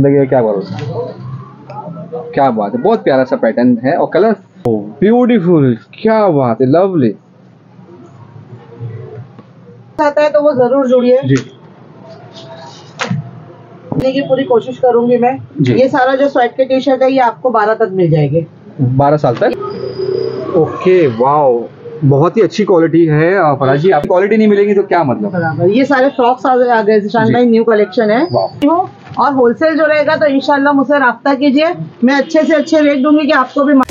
जिंदगी का क्या भरोसा। क्या बात है, बहुत प्यारा सा पैटर्न है और कलर ब्यूटीफुल, क्या बात है, लवली। आता है तो वो जरूर जुड़िए जी की पूरी कोशिश करूंगी मैं जी। ये सारा जो स्वेट के टी शर्ट है ये आपको 12 तक मिल जाएगी, 12 साल तक। ओके वाओ, बहुत ही अच्छी क्वालिटी है फराज जी। आप क्वालिटी नहीं मिलेगी तो क्या मतलब। बराबर। ये सारे फ्रॉक्स आ गए जिशान भाई, न्यू कलेक्शन है और होलसेल जो रहेगा तो इंशाल्लाह मुझसे राब्ता कीजिए, मैं अच्छे से अच्छे रेट दूंगी कि आपको भी।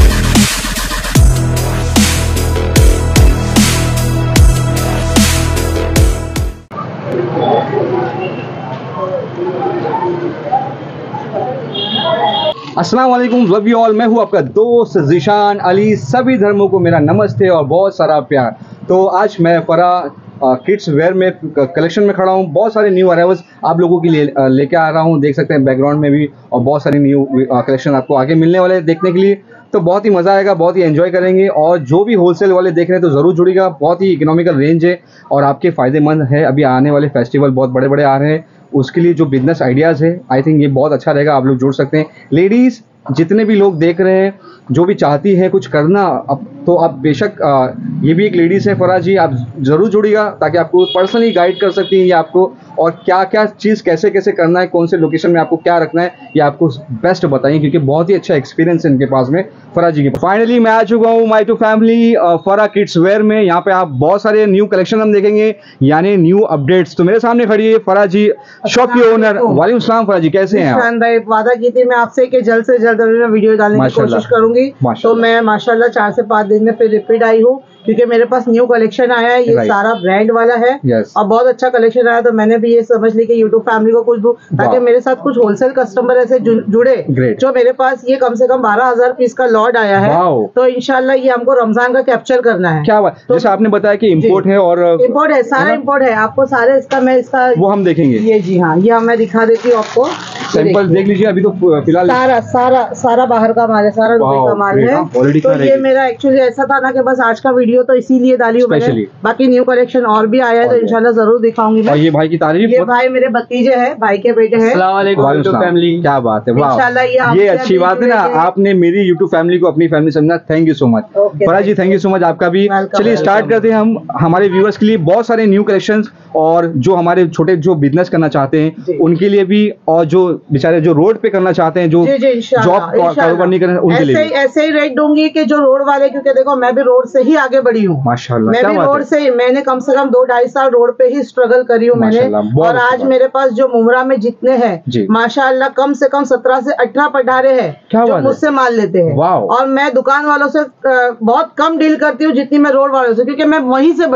अस्सलाम वालेकुम लव यू ऑल, मैं हूं आपका दोस्त ज़ीशान अली। सभी धर्मों को मेरा नमस्ते और बहुत सारा प्यार। तो आज मैं फरा किड्स वेयर में कलेक्शन में खड़ा हूं। बहुत सारे न्यू अराइवल्स आप लोगों के लिए लेके आ रहा हूं, देख सकते हैं बैकग्राउंड में भी, और बहुत सारी न्यू कलेक्शन आपको आगे मिलने वाले हैं देखने के लिए। तो बहुत ही मज़ा आएगा, बहुत ही एंजॉय करेंगे। और जो भी होलसेल वाले देख रहे हैं तो ज़रूर जुड़िएगा, बहुत ही इकोनॉमिकल रेंज है और आपके फ़ायदेमंद है। अभी आने वाले फेस्टिवल बहुत बड़े बड़े आ रहे हैं, उसके लिए जो बिजनेस आइडियाज़ है आई थिंक ये बहुत अच्छा रहेगा, आप लोग जुड़ सकते हैं। लेडीज़ जितने भी लोग देख रहे हैं जो भी चाहती है कुछ करना, अब तो आप बेशक ये भी एक लेडीज़ है फराज जी, आप ज़रूर जुड़िएगा ताकि आपको पर्सनली गाइड कर सकती हैं ये आपको, और क्या क्या चीज़ कैसे कैसे करना है, कौन से लोकेशन में आपको क्या रखना है, ये आपको बेस्ट बताइए, क्योंकि बहुत ही अच्छा एक्सपीरियंस है इनके पास में फराज जी की। फाइनली मैं आ चुका हूँ my two family Farah kids wear में। यहाँ पे आप बहुत सारे न्यू कलेक्शन हम देखेंगे, यानी न्यू अपडेट्स। तो मेरे सामने खड़ी है फराज जी, शॉप की ओनर। वालेकुम सलाम फराज जी, कैसे हैं आप? भाई वादा की थी मैं आपसे कि जल्द से जल्द मैं वीडियो डालने की कोशिश करूंगी, तो मैं माशाल्लाह 4 से 5 दिन में फिर रिपीट आई हूँ, क्योंकि मेरे पास न्यू कलेक्शन आया है। ये सारा ब्रांड वाला है और बहुत अच्छा कलेक्शन आया, तो मैंने भी ये समझ ली कि यूट्यूब फैमिली को कुछ दूं ताकि मेरे साथ कुछ होलसेल कस्टमर ऐसे जुड़े जो मेरे पास ये कम से कम 12,000 पीस का लॉट आया है। तो इंशाल्लाह ये हमको रमजान का कैप्चर करना है। क्या बात, जैसे आपने बताया कि इम्पोर्ट है और इम्पोर्ट है, सारा इम्पोर्ट है, आपको सारे इसका वो हम देखेंगे। ये जी हाँ, ये मैं दिखा देती हूँ आपको, सैंपल देख लीजिए। अभी तो फिलहाल सारा बाहर का माल है, सारा दुबई का माल है। तो ये मेरा एक्चुअली ऐसा था ना कि बस आज का वीडियो तो इसीलिए डाली हूँ मैंने, बाकी न्यू कलेक्शन और भी आया है तो इंशाल्लाह जरूर दिखाऊंगी मैं। और ये भाई की तारीफ, ये भाई मेरे भतीजे हैं, भाई के बेटे हैं। फैमिली, क्या बात है, वाह, ये अच्छी बात है ना, आपने मेरी यूट्यूब फैमिली को अपनी फैमिली समझना। Thank you so much Faraz ji, thank you so much आपका भी। चलिए स्टार्ट करते हैं हम हमारे व्यूअर्स के लिए बहुत सारे न्यू कलेक्शंस, और जो हमारे छोटे जो बिजनेस करना चाहते हैं उनके लिए भी, और जो बेचारे जो रोड पे करना चाहते हैं, जो जॉब कारोबार नहीं करना, उनके लिए ऐसे ही रेट दूंगी कि जो रोड वाले, क्योंकि देखो मैं भी रोड से ही आगे बढ़ी हूँ माशाल्लाह, मैं भी रोड से, मैंने कम से कम 2-2.5 साल रोड पे ही स्ट्रगल करी हूँ मैंने। और आज मेरे पास जो मुमरा में जितने हैं माशाल्लाह कम से कम 17 से 18 पटारे हैं जो मुझसे माल लेते हैं। और मैं दुकान वालों से बहुत कम डील करती हूँ जितनी मैं रोड वालों से, क्योंकि मैं वहीं से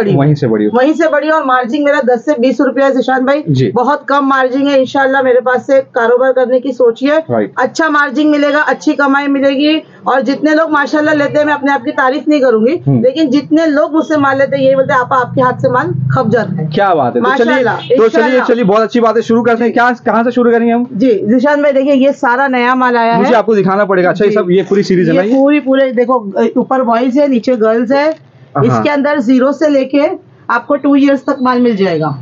बड़ी और मार्जिन मेरा 10 से 20 रुपया है ज़ीशान भाई, बहुत कम मार्जिन है। इंशाल्लाह मेरे पास से कारोबार करने की सोचिए, अच्छा मार्जिन मिलेगा, अच्छी कमाई मिलेगी। और जितने लोग माशाल्लाह लेते हैं, मैं अपने आप की तारीफ नहीं करूंगी, लेकिन जितने लोग मुझसे माल लेते हैं यही बोलते हैं आपके हाथ से माल खप जाता है। क्या बात है, तो चलिए बहुत अच्छी बात है, शुरू करते हैं। क्या कहाँ से शुरू करेंगे हम? जी ज़ीशान भाई देखिए, ये सारा नया माल आया है, मुझे आपको दिखाना पड़ेगा। अच्छा ये सब, ये पूरी सीरीज है ना? पूरे देखो, ऊपर बॉयज है, नीचे गर्ल्स है। इसके अंदर 0 से लेके आपको 2 इयर्स तक माल मिल जाएगा,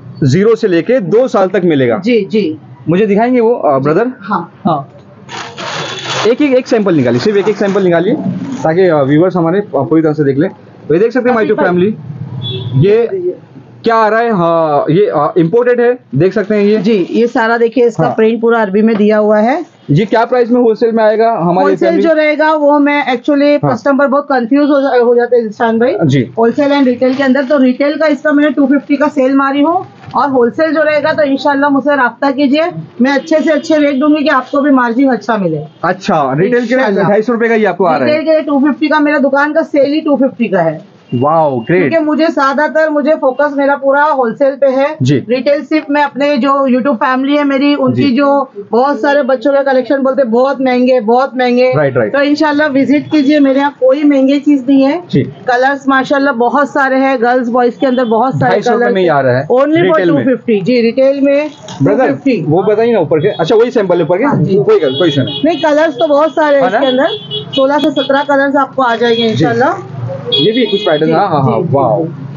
0 से लेके 2 साल तक मिलेगा। जी मुझे दिखाएंगे वो ब्रदर? हाँ एक सैंपल निकालिए, सिर्फ एक सैंपल निकालिए ताकि व्यूअर्स हमारे पूरी तरह से देख ले। तो ये देख सकते हैं माई टू फैमिली, ये क्या आ रहा है? हाँ, ये इम्पोर्टेड है, देख सकते हैं ये सारा देखिए, इसका प्रिंट पूरा अरबी में दिया हुआ है। जी क्या प्राइस में होलसेल में आएगा? हमारे होलसेल जो रहेगा वो मैं एक्चुअली कस्टमर बहुत कंफ्यूज हो जाते हैं ज़ीशान भाई जी, होलसेल एंड रिटेल के अंदर। तो रिटेल का इसका मैंने 250 का सेल मारी हूँ, और होलसेल जो रहेगा तो इंशाल्लाह मुझसे राब्ता कीजिए, मैं अच्छे से अच्छे रेट दूंगी कि आपको भी मार्जिन अच्छा मिले। अच्छा, रिटेल के लिए 250 रुपए का ही आपको आ रहा है? रिटेल के लिए 250 का, मेरा दुकान का सेल ही 250 का है। वाओ ग्रेट, क्योंकि मुझे फोकस मेरा पूरा होलसेल पे है। रिटेल सिर्फ मैं अपने जो यूट्यूब फैमिली है मेरी, उनकी जो बहुत सारे बच्चों का कलेक्शन बोलते बहुत महंगे, राइट। तो इंशाल्लाह विजिट कीजिए, मेरे यहाँ कोई महंगी चीज नहीं है। कलर्स माशाल्लाह बहुत सारे हैं, गर्ल्स बॉयज के अंदर बहुत सारे कलर में आ रहा है, ओनली फॉर 250 जी, रिटेल में 250। वो बताइए ना ऊपर के, अच्छा वही सैंपल ऊपर के, कोई नहीं, कलर्स तो बहुत सारे हैं इसके अंदर, 16 से 17 कलर्स आपको आ जाएंगे इंशाल्लाह। ये भी कुछ पैटर्न, हाँ, वाओ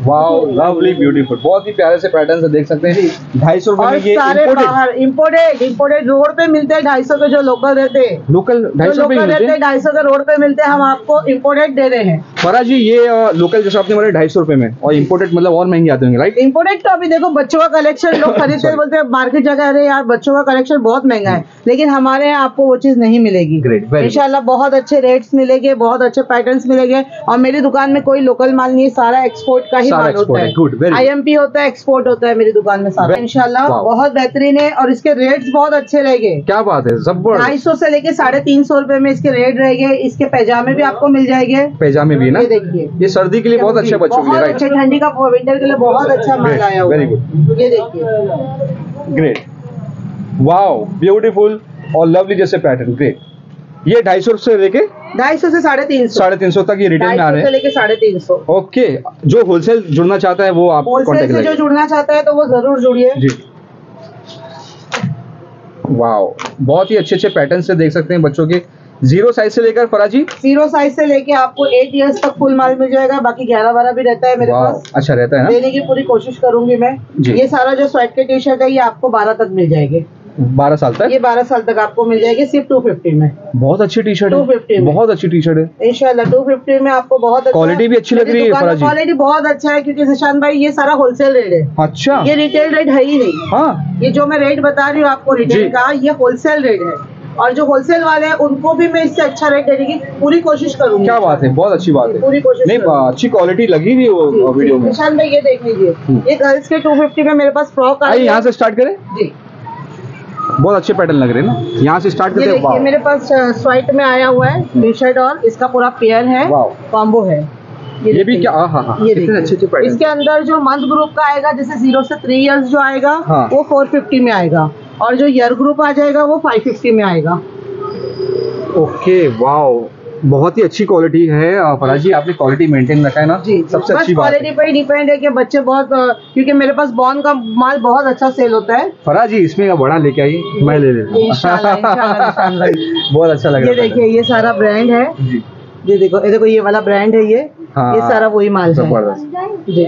वाओ लवली ब्यूटीफुल, बहुत ही प्यारे से पैटर्न से देख सकते हैं। 250 रुपए में ये सारे बाहर इम्पोर्टेड रोड पे मिलते हैं 250 के, जो लोकल रहते हैं लोकल 250 रुपए रहते हैं, 250 के रोड पे मिलते हैं, हम आपको इम्पोर्टेड दे रहे हैं। फरा जी ये लोकल जैसे आपने बोला 250 रुपए में, और इम्पोर्टेड मतलब और महंगे आते होंगे राइट? इम्पोर्टेड तो अभी देखो बच्चों का कलेक्शन लोग खरीदते हैं, बोलते हैं मार्केट जगह, अरे यार बच्चों का कलेक्शन बहुत महंगा है, लेकिन हमारे यहाँ आपको वो चीज नहीं मिलेगी। इंशाल्लाह बहुत अच्छे रेट्स मिलेंगे, बहुत अच्छे पैटर्न्स मिलेंगे, और मेरी दुकान में कोई लोकल माल नहीं है, सारा एक्सपोर्ट का ही माल होता है, IMP होता है, एक्सपोर्ट होता है मेरी दुकान में सारा। इंशाल्लाह बहुत बेहतरीन है, और इसके रेट्स बहुत अच्छे रहेंगे। क्या बात है, जबरदस्त। 250 से लेके 350 रुपए में इसके रेट रहेंगे। इसके पैजामे भी आपको मिल जाएंगे, पैजामे भी ना, ये देखिए, ये सर्दी के लिए बहुत अच्छा बच्चों के लिए, बहुत अच्छा, ठंडी का विंटर के लिए बहुत अच्छा माल आया हुआ है। वेरी गुड, ये देखिए, ग्रेट, वाओ ब्यूटीफुल और लवली जैसे पैटर्न, ग्रेट। ये 250 से लेके 250 से 350 तक ये रिटेल में आ रहे हैं, लेके 350। ओके, जो होलसेल जुड़ना चाहता है वो आप होलसेल से जो जुड़ना चाहता है तो वो जरूर जुड़िए जी। वाओ, बहुत ही अच्छे अच्छे पैटर्न से देख सकते हैं बच्चों के, 0 साइज से लेकर फरा जी, 0 साइज से लेके आपको 8 इयर्स तक फुल माल मिल जाएगा, बाकी 11-12 भी रहता है मेरे पास। अच्छा रहता है ना, देने की पूरी कोशिश करूंगी मैं। ये सारा जो स्वेट के टी शर्ट है ये आपको 12 तक मिल जाएगी, 12 साल तक, ये 12 साल तक आपको मिल जाएगी, सिर्फ 250 में। बहुत अच्छी टी शर्ट है, 250 में बहुत अच्छी टी शर्ट है इंशाल्लाह, 250 में आपको बहुत क्वालिटी भी अच्छी लग रही है फरा जी, क्वालिटी बहुत अच्छा है, क्योंकि जिशान भाई ये सारा होलसेल रेट है। अच्छा, ये रिटेल रेट है ही नहीं। हाँ, ये जो मैं रेट बता रही हूँ आपको रिटेल का, ये होलसेल रेट है, और जो होलसेल वाले हैं उनको भी मैं इससे अच्छा रेट देने की पूरी कोशिश करूंगी। क्या बात है, बहुत अच्छी बात है, पूरी कोशिश नहीं अच्छी क्वालिटी लगी थी वो वीडियो में। निशान भाई ये देख लीजिए, ये गर्ल्स के 250 में मेरे पास फ्रॉक आ रही है। यहाँ से स्टार्ट करें जी, बहुत अच्छे पैटर्न लग रहे हैं ना, यहाँ से स्टार्ट करते हैं। मेरे पास स्वाइट में आया हुआ है टी शर्ट, और इसका पूरा पेयर है, कॉम्बो है। ये भी क्या, हाँ, ये कितने अच्छे अच्छे पैटर्न। इसके अंदर जो मंथ ग्रुप का आएगा, जैसे 0 से 3 इयर्स जो आएगा वो 450 में आएगा, और जो ईयर ग्रुप आ जाएगा वो 550 में आएगा। ओके, वाओ, बहुत ही अच्छी क्वालिटी है फराज जी, आपने क्वालिटी मेंटेन रखा है ना जी, सबसे अच्छी बात है। क्वालिटी पे ही डिपेंड है कि बच्चे बहुत, क्योंकि मेरे पास बॉर्न का माल बहुत अच्छा सेल होता है। फराज जी इसमें का बड़ा लेके आई, मैं ले लेता हूं इंशाल्लाह, बहुत अच्छा लग रहा है। ये देखिए, ये सारा ब्रांड है जी, ये देखो ये वाला ब्रांड है, ये सारा वही माल है, जबरदस्त जी।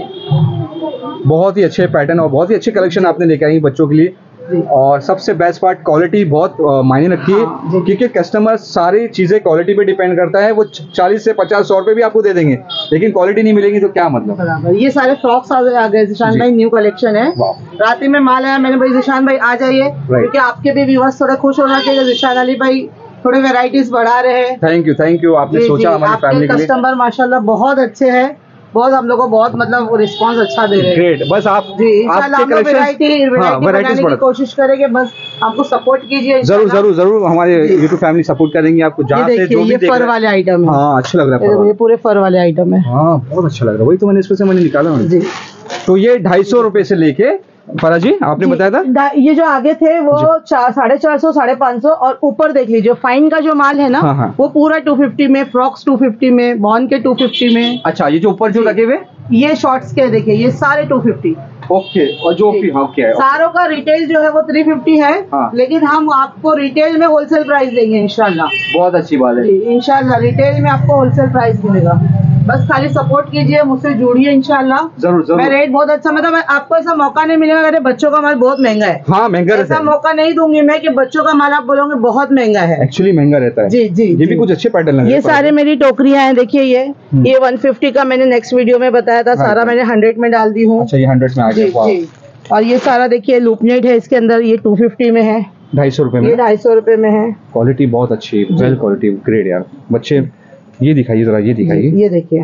बहुत ही अच्छे पैटर्न और बहुत ही अच्छे कलेक्शन आपने लेके आई बच्चों के लिए, और सबसे बेस्ट पार्ट क्वालिटी बहुत मायने रखती है, क्योंकि कस्टमर सारी चीजें क्वालिटी पे डिपेंड करता है। वो 40 से 50-100 रुपए भी आपको दे देंगे, लेकिन क्वालिटी नहीं मिलेगी तो क्या मतलब। ये सारे फ्रॉक्स आ गए जिशान भाई, न्यू कलेक्शन है, रात में माल आया, मैंने भाई जिशान भाई आ जाइए, क्योंकि आपके भी व्यूअर्स थोड़ा खुश होना चाहिए, जिशान अली भाई थोड़े वेराइटीज बढ़ा रहे हैं। थैंक यू, आपने सोचा हमारी फैमिली के लिए। कस्टमर माशाल्लाह बहुत अच्छे हैं, बहुत हम लोग को बहुत मतलब रिस्पांस अच्छा दे रहे हैं। ग्रेट, बस आप जी इंशाल्लाह हम वैरायटी बनाने की कोशिश करेंगे, बस आपको सपोर्ट कीजिए। जरूर हमारे यूट्यूब फैमिली सपोर्ट करेंगे आपको, जहाँ से जो भी देख फर वाले आइटम है, हाँ अच्छा लग रहा है, ये पूरे फर वाले आइटम है, हाँ बहुत अच्छा लग रहा है, वही तो मैंने इसमें से निकाला जी। तो ये 250 रुपए से लेके फरा जी आपने बताया था, ये जो आगे थे वो 450, 550, और ऊपर देख लीजिए फाइन का जो माल है ना, वो पूरा 250 में, फ्रॉक्स 250 में, बॉर्न के 250 में। अच्छा, ये जो ऊपर जो लगे हुए ये शॉर्ट्स के देखिए, ये सारे 250। ओके, और जो क्या है सारों का रिटेल जो है वो 350 है, लेकिन हम आपको रिटेल में होलसेल प्राइस देंगे इंशाल्लाह। बहुत अच्छी बात है, इंशाल्लाह रिटेल में आपको होलसेल प्राइस मिलेगा, बस खाली सपोर्ट कीजिए, मुझसे जुड़िए इंशाल्लाह। जरूर मैं रेट बहुत अच्छा, मतलब आपको ऐसा मौका नहीं मिलेगा अरे बच्चों का माल बहुत महंगा है, हाँ महंगा रहता है, ऐसा मौका नहीं दूंगी मैं कि बच्चों का माल आप बोलोगे बहुत महंगा है, एक्चुअली महंगा रहता है जी। ये भी कुछ अच्छे पैटर्न लगे। ये सारे मेरी टोकरियां हैं, देखिए ये 150 का मैंने नेक्स्ट वीडियो में बताया था, सारा मैंने 100 में डाल दी हूँ। अच्छा, ये 100 में आ गया, और ये सारा देखिए लूपनेट है इसके अंदर, ये 250 में है, 250 रुपए में, ये 250 रुपए में है। क्वालिटी बहुत अच्छी है, वेल क्वालिटी, ग्रेड यार। बच्चे ये दिखाइए जरा, ये दिखाइए, ये देखिए,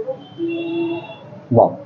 वाह,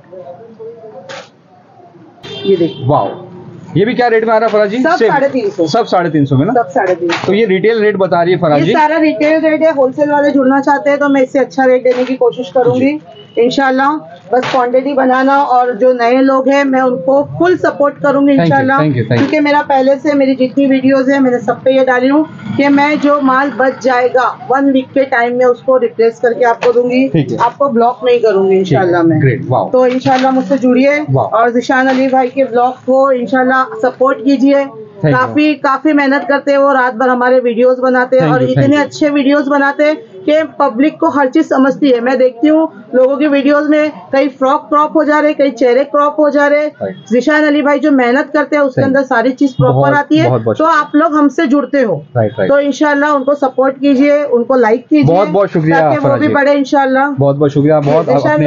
ये देखिए, वाह। ये भी क्या रेट में आ रहा है फराज जी? सब 350, सब 350 में ना, सब 350। तो ये रिटेल रेट बता रही है फराज जी, सारा रिटेल रेट है। होलसेल वाले जुड़ना चाहते हैं तो मैं इससे अच्छा रेट देने की कोशिश करूंगी इंशाल्लाह। बस क्वांटिटी बनाना, और जो नए लोग हैं मैं उनको फुल सपोर्ट करूंगी इंशाल्लाह, क्योंकि मेरा पहले से मेरी जितनी वीडियोस है मैंने सब पे ये डाली हूँ कि मैं जो माल बच जाएगा 1 वीक के टाइम में उसको रिप्लेस करके आपको दूंगी, आपको ब्लॉक नहीं करूंगी इंशाल्लाह मैं। तो इंशाल्लाह मुझसे जुड़िए, और जिशान अली भाई के ब्लॉग को इंशाल्लाह सपोर्ट कीजिए। काफी मेहनत करते हैं वो, रात भर हमारे वीडियोस बनाते हैं, और इतने अच्छे वीडियोस बनाते हैं कि पब्लिक को हर चीज समझती है। मैं देखती हूँ लोगों की वीडियोस में कई फ्रॉक क्रॉप हो जा रहे, कई चेहरे क्रॉप हो जा रहे। ज़ीशान अली भाई जो मेहनत करते हैं उसके अंदर सारी चीज प्रॉपर आती है। तो आप लोग हमसे जुड़ते हो तो इंशाल्लाह उनको सपोर्ट कीजिए, उनको लाइक कीजिए। बहुत बहुत शुक्रिया, ताकि वो भी बढ़े इंशाल्लाह। बहुत बहुत शुक्रिया। बहुत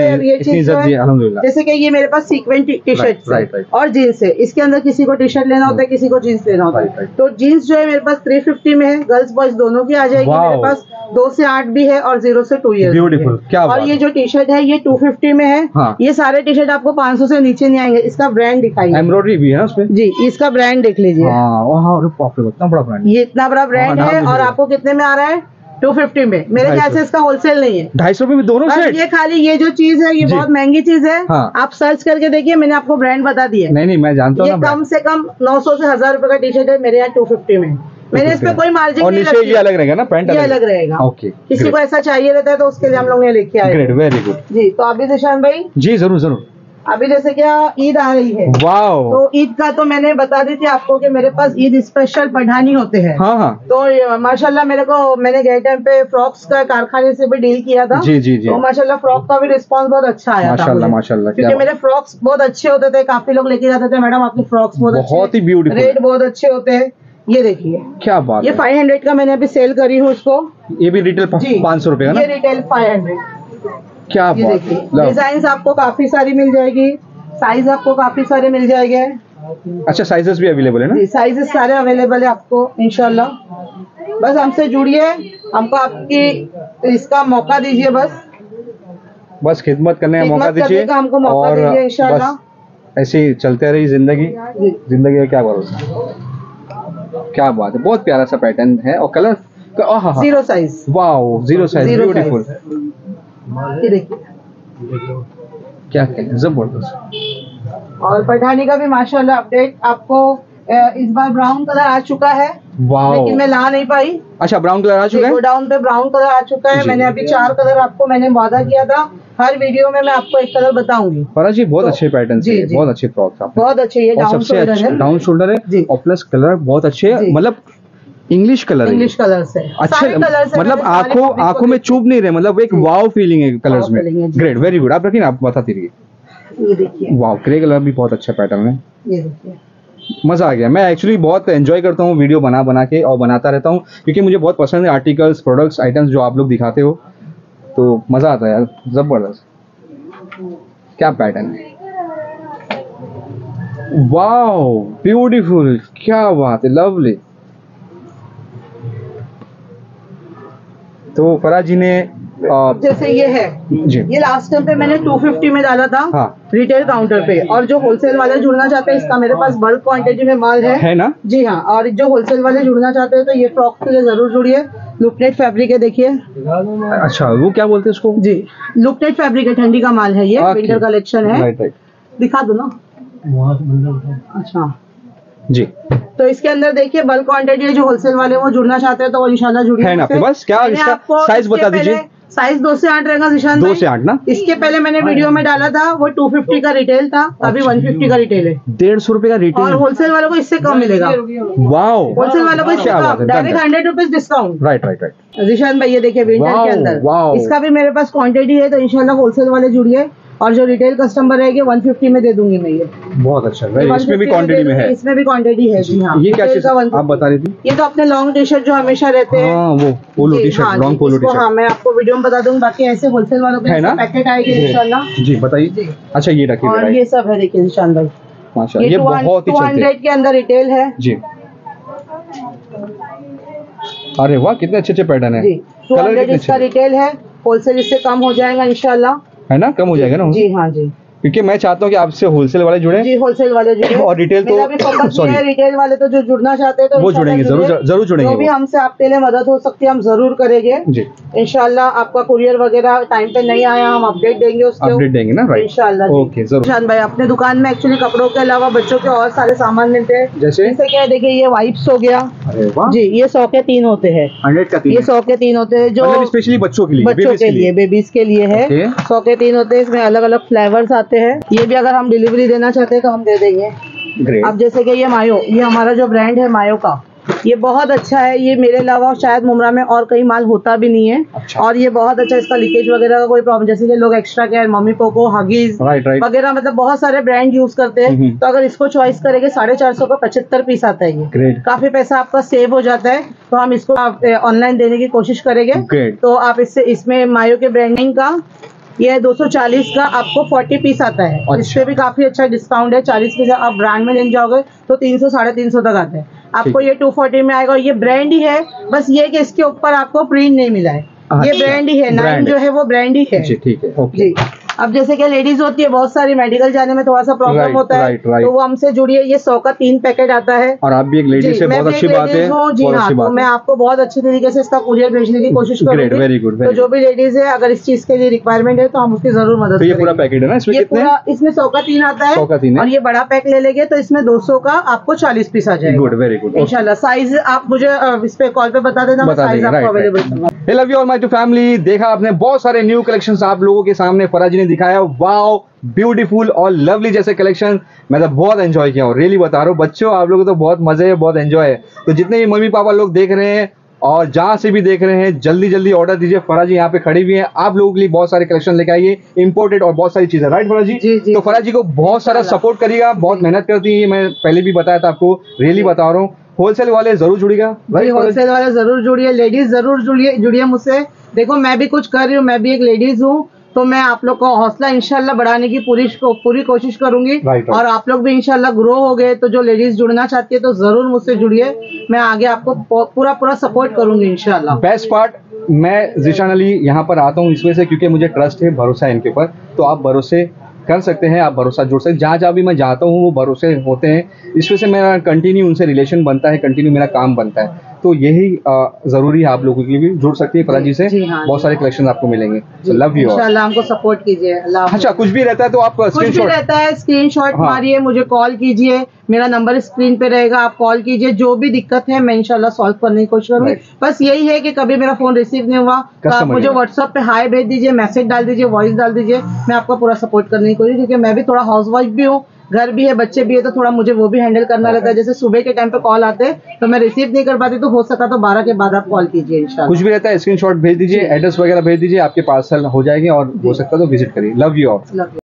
जैसे कि ये मेरे पास सीक्वेंट टी शर्ट और जीन्स है। इसके अंदर किसी को टी शर्ट लेना होता है, किसी को जीन्स लेना होता है। तो जीन्स जो है मेरे पास 350 में है, गर्ल्स बॉयज दोनों की आ जाएगी। मेरे पास 2 से 8 भी है और 0 से 2 ईयर्स। ब्यूटीफुल, क्या और ये जो टी शर्ट है ये 250 में है। हाँ। ये सारे टी शर्ट आपको 500 से नीचे नहीं आएंगे। इसका ब्रांड दिखाइए। एम्ब्रॉयडरी भी है ना उसमें? जी, इसका ब्रांड देख लीजिए। इतना बड़ा ब्रांड, ये इतना बड़ा ब्रांड है। और आपको कितने में आ रहा है? 250 में। मेरे ख्याल से इसका होलसेल नहीं है। 250 रुपए में दोनों सेट। ये खाली ये जो चीज है ये बहुत महंगी चीज है। हाँ। आप सर्च करके देखिए, मैंने आपको ब्रांड बता दिया। नहीं मैं जानता हूँ। ये कम से कम 900 से 1000 रुपए का टी शर्ट है मेरे यहाँ 250 में। मैंने इस पे कोई मार्जिन नहीं रखी। ये अलग रहेगा ना, पैंट ये अलग रहेगा। ओके। किसी को ऐसा चाहिए रहता है तो उसके लिए हम लोग ने लेके आए। Great, very good. जी, तो अभी ज़ीशान भाई। जी जरूर जरूर। अभी जैसे क्या ईद आ रही है। वाओ। तो ईद का तो मैंने बता दी थी आपको कि मेरे पास ईद स्पेशल पठानी होते हैं। हाँ। तो माशाल्लाह मैंने गए टाइम पे फ्रॉक्स का कारखाने से भी डील किया था। जी। तो माशाल्लाह फ्रॉक का भी रिस्पांस बहुत अच्छा आया था। माशाल्लाह। क्योंकि मेरे फ्रॉक्स बहुत अच्छे होते थे। काफी लोग लेके जाते थे, मैडम आपके फ्रॉक्स बहुत ही ब्यूटीफुल, रेट बहुत अच्छे होते हैं। ये देखिए, क्या बात। ये 500 का मैंने अभी सेल करी हूँ इसको। ये भी रिटेल 500 रुपए का ना? ये रिटेल 500। क्या बात। डिजाइन आपको काफी सारी मिल जाएगी, साइज आपको काफी सारे मिल जाएंगे। अच्छा, साइजेस भी अवेलेबल है ना? जी, साइजेस सारे अवेलेबल है आपको इंशाल्लाह। बस हमसे जुड़िए, हमको आपकी इसका मौका दीजिए। बस खिदमत करने का मौका दीजिए, हमको मौका दीजिए इंशाल्लाह। ऐसे ही चलते रही जिंदगी का क्या भरोसा। क्या बात है, बहुत प्यारा सा पैटर्न है। और colour 0 size. Wow, 0 size, beautiful. ये देखिए क्या जबरदस्त। और पठानी का भी माशाल्लाह अपडेट आपको इस बार ब्राउन कलर आ चुका है। लेकिन मैं ला नहीं पाई। अच्छा, ब्राउन कलर आ चुका है। गोडाउन पे ब्राउन कलर आ चुका है। मैंने अभी 4 कलर आपको मैंने वादा किया था। हर वीडियो में मैं आपको एक कलर बताऊंगी। फरा जी बहुत अच्छे पैटर्न है, बहुत अच्छे फ्रॉक, बहुत अच्छे। ये डाउन शोल्डर है और प्लस कलर बहुत अच्छे है। मतलब इंग्लिश कलर से अच्छे, मतलब आंखों में चुभ नहीं रहे। मतलब एक वाव फीलिंग है कलर्स में। Great, very good. आप रखिए ना, आप बताती रहिए। ये देखिए, वाव, ग्रे कलर भी बहुत अच्छा पैटर्न है। ये देखिए, मजा आ गया। मैं एक्चुअली बहुत एंजॉय करता हूँ वीडियो बना के और बनाता रहता हूँ, क्योंकि मुझे बहुत पसंद है आर्टिकल्स, प्रोडक्ट्स, आइटम्स जो आप लोग दिखाते हो। तो मजा आता है यार, जबरदस्त। क्या पैटर्न है, वाओ, ब्यूटीफुल, क्या बात है, लवली। तो फरा जी ने जैसे ये है जी, ये लास्ट टाइम पे मैंने 250 में डाला था। हाँ। रिटेल काउंटर पे। और जो होलसेल वाले जुड़ना चाहते हैं, इसका मेरे पास बल्क क्वांटिटी में माल है ना? जी हाँ। और जो होलसेल वाले जुड़ना चाहते हैं तो ये फ्रॉक के लिए जरूर जुड़िए। लुकनेट फैब्रिक है, देखिए। अच्छा, वो क्या बोलते हैं इसको? जी, लुकनेट फैब्रिक है, ठंडी का माल है ये। विंटर कलेक्शन है। दिखा दो ना। अच्छा जी, तो इसके अंदर देखिए बल्क क्वांटिटी है। जो होलसेल वाले वो जुड़ना चाहते हैं तो वो इंशाल्लाह जुड़िए। है ना आपके पास? क्या इसका साइज बता दीजिए। साइज 2 से 8 रहेगा ज़ीशान भाई। 2 से 8 ना? इसके पहले मैंने वीडियो में डाला था वो 250 का रिटेल था, अभी 150 का रिटेल है। 150 रुपए का रिटेल। और होलसेल वालों को इससे कम मिलेगा। वाओ, होलसेल वालों को इससे कम, direct 100 rupees discount. Right. Zeeshan भाई ये देखिए विंटर के अंदर इसका भी मेरे पास क्वांटिटी है, तो इंशाल्लाह होलसेल वाले जुड़िए। और जो रिटेल कस्टमर रहेंगे 150 में दे दूंगी मैं ये। बहुत अच्छा, इसमें भी क्वांटिटी में है। इसमें भी क्वांटिटी है जी हाँ। ये क्या चीज आप बता रही थी? ये तो अपने लॉन्ग टी शर्ट जो हमेशा रहते हैं, वो polo T shirt, long polo T shirt. हाँ, मैं आपको वीडियो में बता दूंगी। बाकी ऐसे होलसेल वालों के पैकेट आएंगे इंशाल्लाह। जी बताइए। अच्छा, ये रखिए। और ये सब है, देखिए ज़ीशान भाई माशाल्लाह, ये बहुत ही 200 के अंदर रिटेल है जी। अरे वाह, कितने अच्छे पैटर्न है। 200 इसका रिटेल है, होलसेल इससे कम हो जाएगा इंशाल्लाह, है ना? कम हो जाएगा ना? जी हाँ जी। क्योंकि मैं चाहता हूँ कि आपसे होलसेल वाले जुड़े। जी, होलसेल वाले जुड़े। और रिटेल तो सॉरी, रिटेल वाले तो जो जुड़ना चाहते हैं तो वो जुड़ेंगे, जरूर जुड़ेंगे। जो भी हमसे आपके लिए मदद हो सकती है हम जरूर करेंगे जी इंशाल्लाह। आपका कुरियर वगैरह टाइम पे नहीं आया, हम अपडेट देंगे उसके, अपडेट देंगे ना? राइट, इंशाल्लाह। ओके, जरूर। ज़ीशान भाई अपने दुकान में एक्चुअली कपड़ों के अलावा बच्चों के और सारे सामान मिलते हैं। जैसे क्या है, देखिए ये वाइप्स हो गया जी, ये 100 के 3 होते हैं। 100 का 3? ये 100 के 3 होते हैं, जो स्पेशली बच्चों के लिए, बेबीज के लिए है। 100 के 3 होते हैं। इसमें अलग अलग फ्लेवर्स आते हैं। ये भी अगर हम डिलीवरी देना चाहते हैं तो हम दे देंगे। अब जैसे कि ये मायो, ये हमारा जो ब्रांड है मायो का, ये बहुत अच्छा है, ये मेरे अलावा शायद मुमरा में और कहीं माल होता भी नहीं है। अच्छा। और ये बहुत अच्छा, इसका लीकेज वगैरह का कोई प्रॉब्लम, जैसे कि लोग extra care, Mamy Poko, Huggies वगैरह, मतलब बहुत सारे ब्रांड यूज करते हैं। तो अगर इसको चॉइस करेंगे 450 का 75 पीस आता है, ये काफी पैसा आपका सेव हो जाता है। तो हम इसको ऑनलाइन देने की कोशिश करेंगे। तो आप इसमें मायो के ब्रांडिंग का ये 240 का आपको 40 पीस आता है। अच्छा। इससे भी काफी अच्छा डिस्काउंट है। 40 पीस आप ब्रांड में लेने जाओगे तो 300 350 तक आता है आपको। ये 240 में आएगा। ये ब्रांड ही है, बस ये कि इसके ऊपर आपको प्रिंट नहीं मिला है। ये ब्रांड ही है, नाइन जो है वो ब्रांड ही है। ठीक है, ओके। जी, अब जैसे कि लेडीज होती है, बहुत सारी मेडिकल जाने में थोड़ा सा प्रॉब्लम होता है, तो वो हमसे जुड़िए। ये 100 का 3 पैकेट आता है। और आप भी एक लेडीज से बहुत अच्छी बात है। जी हाँ, तो मैं आपको बहुत अच्छी तरीके से इसका कुरियर भेजने की कोशिश करूंगी। Very good. तो जो भी लेडीज है, अगर इस चीज के लिए रिक्वायरमेंट है तो हम उसकी जरूर मदद करेंगे। ये पूरा पैकेट है ना, इसमें कितने? इसमें 100 का 3 आता है। 100 का 3 और ये बड़ा पैक ले लेंगे तो इसमें 200 का आपको 40 पीस आ जाएगा। Good, very good. इंशाल्लाह साइज आप मुझे इस पे कॉल पे बता देना, साइज आपको available. I love you all my two family. देखा आपने, बहुत सारे न्यू कलेक्शंस आप लोगों के सामने फरा जी ने दिखाया। वाओ, ब्यूटीफुल और लवली जैसे कलेक्शन। मैं तो बहुत एंजॉय किया हूँ, रियली बता रहा हूँ। बच्चों, आप लोगों को तो बहुत मजे है, बहुत एंजॉय है। तो जितने भी मम्मी पापा लोग देख रहे हैं और जहाँ से भी देख रहे हैं, जल्दी जल्दी ऑर्डर दीजिए। फरा जी यहाँ पे खड़ी हुई है, आप लोगों के लिए बहुत सारे कलेक्शन लेके आइए, इंपोर्टेड और बहुत सारी चीजें। राइट फरा जी? तो फरा जी को बहुत सारा सपोर्ट करिएगा, बहुत मेहनत करती है, मैं पहले भी बताया था आपको, रियली बता रहा हूँ। होलसेल वाले जरूर जुड़िएगा। होलसेल वाले जरूर जुड़िए, लेडीज जरूर जुड़िए मुझसे। देखो, मैं भी कुछ कर रही हूँ, मैं भी एक लेडीज हूँ, तो मैं आप लोग को हौसला इंशाल्लाह बढ़ाने की पूरी कोशिश करूंगी। और आप लोग भी इंशाल्लाह ग्रो हो गए तो जो लेडीज जुड़ना चाहती है तो जरूर मुझसे जुड़िए, मैं आगे आपको पूरा सपोर्ट करूंगी इंशाल्लाह। बेस्ट पार्ट, मैं ज़ीशान अली यहाँ पर आता हूँ इस वजह से क्योंकि मुझे ट्रस्ट है, भरोसा है इनके ऊपर। तो आप भरोसे कर सकते हैं, आप भरोसा जुड़ सकते हैं। जहाँ भी मैं जाता हूँ वो भरोसे होते हैं, इस वजह से मेरा कंटिन्यू उनसे रिलेशन बनता है, कंटिन्यू मेरा काम बनता है। तो यही जरूरी है, आप लोगों के लिए भी जुड़ सकती है फरा जी से। हाँ, बहुत सारे कलेक्शन आपको मिलेंगे। लव यू, इंशाल्लाह हमको सपोर्ट कीजिए। अच्छा, कुछ भी रहता है तो आप स्क्रीनशॉट मारिए, मुझे कॉल कीजिए, मेरा नंबर स्क्रीन पे रहेगा, आप कॉल कीजिए। जो भी दिक्कत है मैं इंशाल्लाह सॉल्व करने की कोशिश करूंगी। बस यही है कि कभी मेरा फोन रिसीव नहीं हुआ तो आप मुझे व्हाट्सएप पे हाई भेज दीजिए, मैसेज डाल दीजिए, वॉइस डाल दीजिए, मैं आपका पूरा सपोर्ट करने की कोशिश, क्योंकि मैं भी थोड़ा हाउसवाइफ भी हूँ, घर भी है, बच्चे भी है, तो थोड़ा मुझे वो भी हैंडल करना रहता है। जैसे सुबह के टाइम पे कॉल आते हैं तो मैं रिसीव नहीं कर पाती, तो हो सका तो 12 के बाद आप कॉल कीजिए इंशाल्लाह। कुछ भी रहता है स्क्रीनशॉट भेज दीजिए, एड्रेस वगैरह भेज दीजिए, आपके पार्सल हो जाएंगे और हो सकता है तो विजिट करिए। Love you all.